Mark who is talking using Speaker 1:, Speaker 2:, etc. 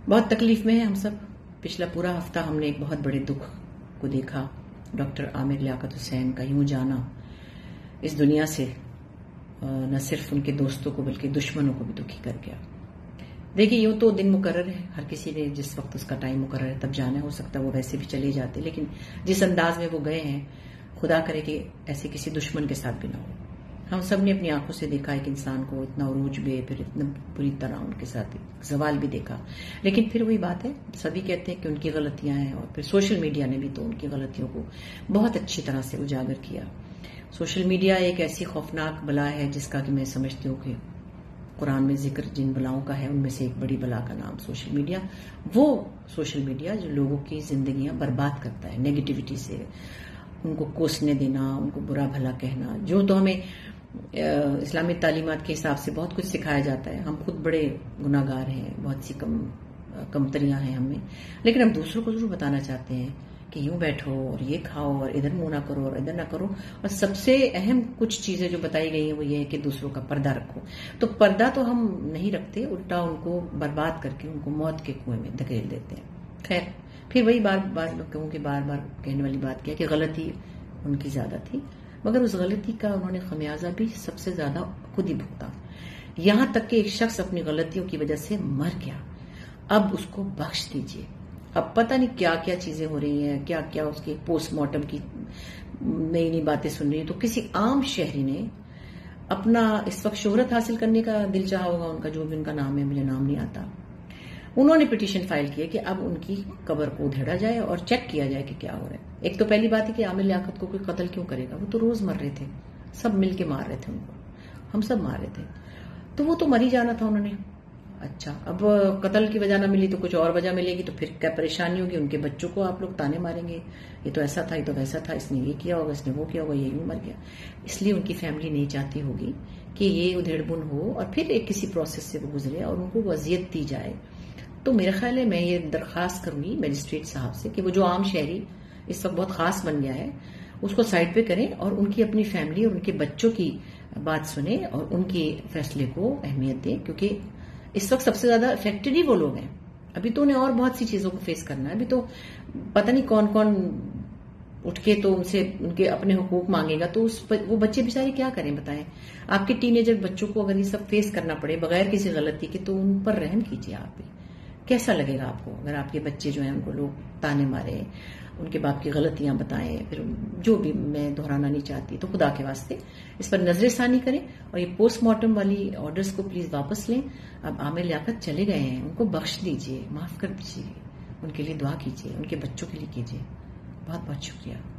Speaker 1: بہت تکلیف میں ہیں ہم سب. پچھلا پورا ہفتہ ہم نے ایک بہت بڑے دکھ کو دیکھا. ڈاکٹر عامر لیاقت حسین کا یوں جانا اس دنیا سے نہ صرف ان کے دوستوں کو بلکہ دشمنوں کو بھی دکھی کر گیا. دیکھیے یوں تو دن مقرر ہے, ہر کسی نے جس وقت اس کا ٹائم مقرر ہے تب جانا. ہو سکتا ہے وہ ویسے بھی چلے جاتے, لیکن جس انداز میں وہ گئے ہیں خدا کرے کہ ایسے کسی دشمن کے ساتھ بھی نہ ہو. ہم سب نے اپنی آنکھوں سے دیکھا ایک انسان کو اتنا عروج میں, پھر اتنا بری طرح ان کے ساتھ زوال بھی دیکھا. لیکن پھر وہی بات ہے, سبھی کہتے ہیں کہ ان کی غلطیاں ہیں, اور پھر سوشل میڈیا نے بھی تو ان کی غلطیوں کو بہت اچھی طرح سے اجاگر کیا. سوشل میڈیا ایک ایسی خوفناک بلا ہے جس کا کہ میں سمجھتی ہوں کہ قرآن میں ذکر جن بلاؤں کا ہے ان میں سے ایک بڑی بلا کا نام سوشل میڈیا. وہ سوشل میڈیا جو لوگوں کی زندگیاں برباد کرتا ہے نیگیٹیوٹی سے, ان کو کوسنے دینا, ان کو برا بھلا کہنا. جو تو ہمیں اسلامی تعلیمات کے حساب سے بہت کچھ سکھایا جاتا ہے. ہم خود بڑے گناہ گار ہیں, بہت سی کمتریاں ہیں ہم میں, لیکن ہم دوسروں کو ضرور بتانا چاہتے ہیں کہ یوں بیٹھو اور یہ کھاؤ اور ادھر منہ نہ کرو اور ادھر نہ کرو. اور سب سے اہم کچھ چیزیں جو بتائی گئی ہیں وہ یہ ہے کہ دوسروں کا پردہ رکھو. تو پردہ تو ہم نہیں رکھتے, الٹا ان کو برباد کر کے ان کو موت کے کنویں میں دھکیل دیتے ہیں. خیر, پھر وہی بار بار کہنے والی بات کیا کہ غلطی ان کی زیادہ تھی, مگر اس غلطی کا انہوں نے خمیازہ بھی سب سے زیادہ خود ہی بھگتا. یہاں تک کہ ایک شخص اپنی غلطیوں کی وجہ سے مر گیا. اب اس کو بخش دیجیے. اب پتہ نہیں کیا کیا چیزیں ہو رہی ہیں, کیا کیا اس کے پوسٹ مارٹم کی نئی نئی باتیں سن رہی ہیں. تو کسی عام شہری نے اپنا اس وقت شہرت حاصل کرنے کا دل چاہا ہوگا, ان کا جو بھی ان کا نام ہے, مجھے نام نہیں آتا. انہوں نے پٹیشن فائل کیا کہ اب ان کی قبر کو ادھیڑا جائے اور چیک کیا جائے کہ کیا ہو رہا ہے. ایک تو پہلی بات ہے کہ عامر لیاقت کو کوئی قتل کیوں کرے گا, وہ تو روز مر رہے تھے, سب مل کے مار رہے تھے ان کو, ہم سب مار رہے تھے, تو وہ تو مر ہی جانا تھا انہوں نے. اچھا, اب قتل کی وجہ نہ ملی تو کچھ اور وجہ ملے گی, تو پھر کیا پریشانی ہوگی. ان کے بچوں کو آپ لوگ تانے ماریں گے, یہ تو ایسا تھا, یہ تو ویسا تھا, اس نے یہ کیا ہوگا, اس نے وہ کیا ہوگا, یہ یوں مر گیا. اس لیے ان کی فیملی نہیں چاہتی ہوگی کہ یہ ادھیڑ بن ہو اور پھر ایک کسی پروسیس سے وہ گزرے اور ان کو اذیت دی جائے. تو میرا خیال ہے میں یہ درخواست کروں گی میجسٹریٹ صاحب سے کہ وہ جو عام شہری اس وقت بہت خاص بن گیا ہے اس کو سائڈ پہ کریں اور ان کی اپنی فیملی اور ان کے بچوں کی بات سنیں اور ان کے فیصلے کو اہمیت دیں, کیونکہ اس وقت سب سے زیادہ افیکٹڈ ہی وہ لوگ ہیں. ابھی تو انہیں اور بہت سی چیزوں کو فیس کرنا ہے. ابھی تو پتہ نہیں کون کون اٹھ کے تو ان سے ان کے اپنے حقوق مانگے گا, تو وہ بچے بیچارے کیا کریں بتائیں. آپ کے ٹین ایجر بچوں کو اگر یہ سب فیس کرنا پڑے بغیر کسی غلطی کے, تو ان پر رحم کیجیے. آپ بھی کیسا لگے گا آپ کو اگر آپ کے بچے جو ہیں ان کو لوگ تانے مارے, ان کے باپ کی غلطیاں بتائیں, پھر جو بھی میں دہرانا نہیں چاہتی. تو خدا کے واسطے اس پر نظر ثانی کریں اور یہ پوسٹ مارٹم والی آرڈرز کو پلیز واپس لیں. اب عامر لیاقت چلے گئے ہیں, ان کو بخش دیجیے, معاف کر دیجیے, ان کے لیے دعا کیجیے, ان کے بچوں کے لیے کیجیے. بہت بہت شکریہ.